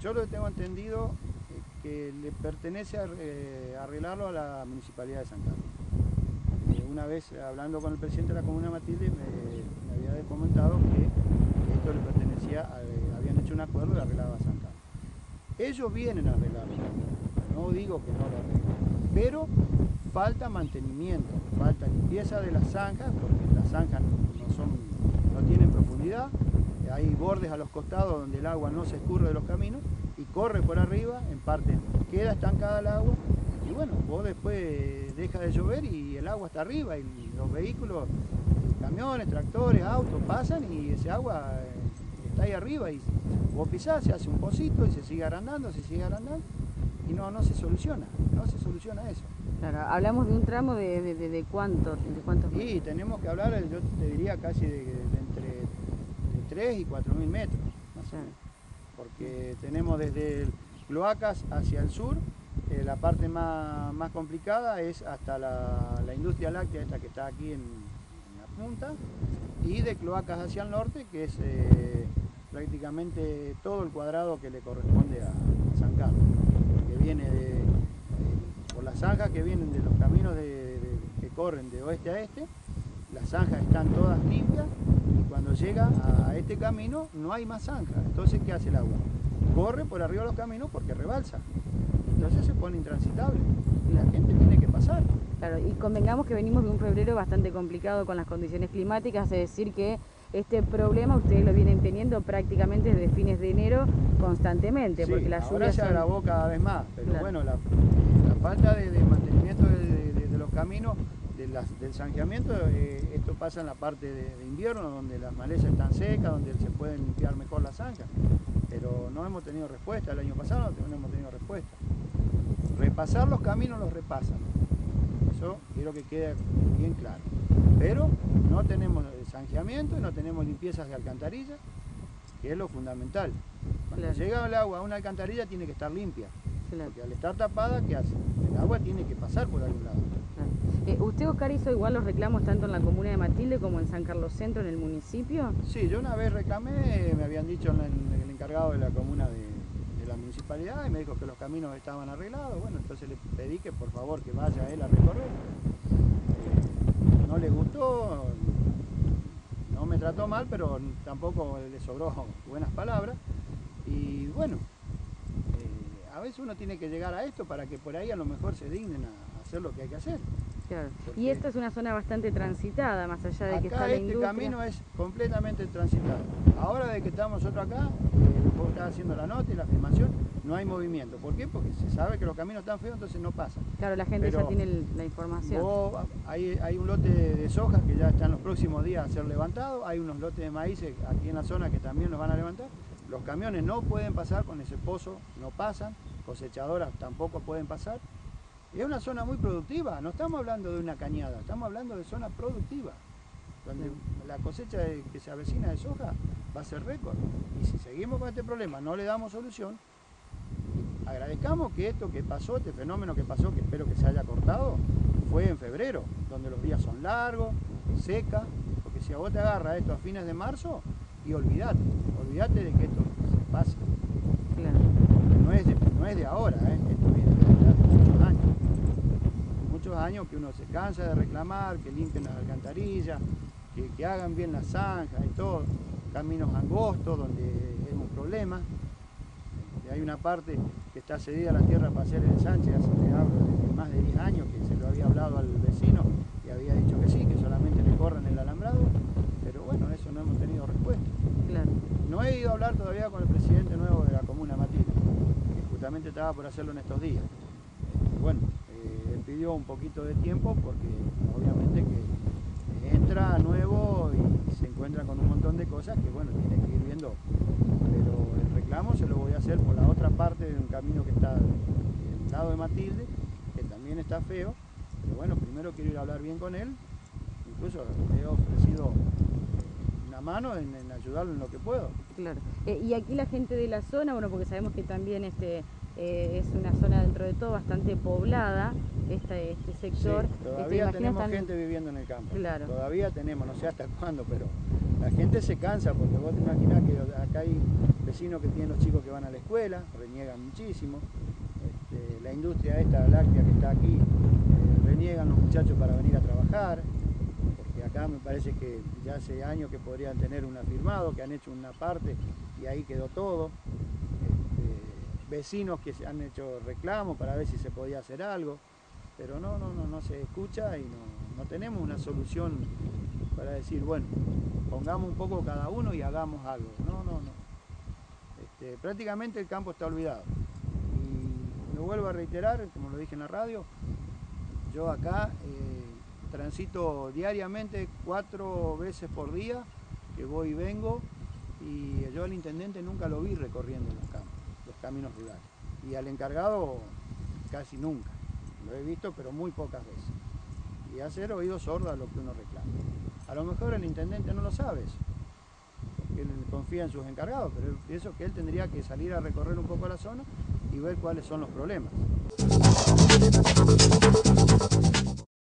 Yo lo que tengo entendido que le pertenece arreglarlo a la Municipalidad de San Carlos. Una vez hablando con el presidente de la Comuna Matilde me había comentado que esto le pertenecía, habían hecho un acuerdo y arreglaba a San Carlos. Ellos vienen a arreglarlo, no digo que no lo arreglen, pero falta mantenimiento, falta limpieza de las zanjas, porque las zanjas no tienen profundidad, hay bordes a los costados donde el agua no se escurre de los caminos y corre por arriba, en parte queda estancada el agua y bueno, vos después deja de llover y el agua está arriba y los vehículos, camiones, tractores, autos pasan y ese agua está ahí arriba y vos pisás, se hace un pocito y se sigue agrandando y no se soluciona eso. Claro, hablamos de un tramo de cuántos metros. Y tenemos que hablar, yo te diría casi de entre 3 y 4.000 metros, más o menos. Porque tenemos desde Cloacas hacia el sur, la parte más complicada es hasta la industria láctea, esta que está aquí en la punta, y de Cloacas hacia el norte, que es prácticamente todo el cuadrado que le corresponde a San Carlos, que viene por las zanjas que vienen de los caminos que corren de oeste a este, las zanjas están todas limpias y cuando llega a este camino no hay más zanjas. Entonces, ¿qué hace el agua? Corre por arriba de los caminos porque rebalsa. Entonces se pone intransitable y la gente tiene que pasar. Claro, y convengamos que venimos de un febrero bastante complicado con las condiciones climáticas, es decir que este problema ustedes lo vienen teniendo prácticamente desde fines de enero constantemente, sí, porque las ahora lluvias se agravó cada vez más, pero claro. bueno, la falta de mantenimiento de los caminos, del zanjeamiento, esto pasa en la parte de invierno, donde las malezas están secas, donde se pueden limpiar mejor las zanjas, pero no hemos tenido respuesta, el año pasado no hemos tenido respuesta. Repasar los caminos los repasan, eso quiero que quede bien claro, pero no tenemos zanjeamiento y no tenemos limpiezas de alcantarillas, que es lo fundamental. Cuando claro. llega el agua a una alcantarilla tiene que estar limpia, Claro. porque al estar tapada, ¿qué hace? El agua tiene que pasar por algún lado. Claro. ¿Usted, Oscar, hizo igual los reclamos tanto en la comuna de Matilde como en San Carlos Centro, en el municipio? Sí, yo una vez reclamé, me habían dicho el encargado de la comuna de la municipalidad y me dijo que los caminos estaban arreglados. Bueno, entonces le pedí que por favor que vaya él a recorrer. No le gustó, no me trató mal, pero tampoco le sobró buenas palabras. Y bueno, a veces uno tiene que llegar a esto para que por ahí a lo mejor se dignen a hacer lo que hay que hacer. Claro. Y esta es una zona bastante transitada, más allá de que está la industria. Este camino es completamente transitado. Ahora de que estamos nosotros acá, vos estás haciendo la nota y la filmación, no hay movimiento. ¿Por qué? Porque se sabe que los caminos están feos, entonces no pasan. Claro, la gente pero ya tiene la información. Hay un lote de soja que ya está en los próximos días a ser levantado, hay unos lotes de maíz aquí en la zona que también los van a levantar. Los camiones no pueden pasar con ese pozo, no pasan, cosechadoras tampoco pueden pasar. Es una zona muy productiva, no estamos hablando de una cañada, estamos hablando de zona productiva, donde la cosecha que se avecina de soja va a ser récord. Y si seguimos con este problema, no le damos solución, agradezcamos que esto que pasó, este fenómeno que pasó, que espero que se haya cortado, fue en febrero, donde los días son largos, seca, porque si a vos te agarra esto a fines de marzo, y olvídate de que esto se pase. Claro. No es de ahora, esto viene de hace muchos años. Muchos años que uno se cansa de reclamar, que limpien las alcantarillas, que hagan bien las zanjas y todo. Caminos angostos donde es un problema. Hay una parte que está cedida a la tierra para hacer el ensanche, hace más de 10 años que se lo había hablado al vecino y había dicho que sí, que solamente le corran el alambrado, pero bueno, eso no hemos tenido respuesta. Claro. No he ido a hablar todavía con el presidente nuevo de la comuna Matilde, que justamente estaba por hacerlo en estos días. Bueno, él pidió un poquito de tiempo porque obviamente que entra nuevo y se encuentra con un montón de cosas que bueno, tiene que ir viendo. Pero el reclamo se lo voy a hacer por la otra parte de un camino que está del lado de Matilde, que también está feo, pero bueno, primero quiero ir a hablar bien con él, incluso le he ofrecido una mano en ayudarlo en lo que puedo. Claro. Y aquí la gente de la zona, bueno, porque sabemos que también es una zona dentro de todo bastante poblada, este sector. Sí, todavía tenemos gente viviendo en el campo. Claro. Todavía tenemos, no sé hasta cuándo, pero la gente se cansa porque vos te imaginás que acá hay vecinos que tienen los chicos que van a la escuela, reniegan muchísimo. La industria esta láctea que está aquí, reniegan los muchachos para venir a trabajar. Porque acá me parece que ya hace años que podrían tener un afirmado, que han hecho una parte y ahí quedó todo. Vecinos que se han hecho reclamos para ver si se podía hacer algo, pero no se escucha y no tenemos una solución para decir, bueno, pongamos un poco cada uno y hagamos algo. No. Prácticamente el campo está olvidado. Y lo vuelvo a reiterar, como lo dije en la radio, yo acá transito diariamente 4 veces por día, que voy y vengo, y yo al intendente nunca lo vi recorriendo los campos, los caminos rurales. Y al encargado casi nunca. Lo he visto, pero muy pocas veces. Y hacer oídos sordos a lo que uno reclama. A lo mejor el intendente no lo sabe eso, porque él confía en sus encargados, pero pienso que él tendría que salir a recorrer un poco la zona y ver cuáles son los problemas.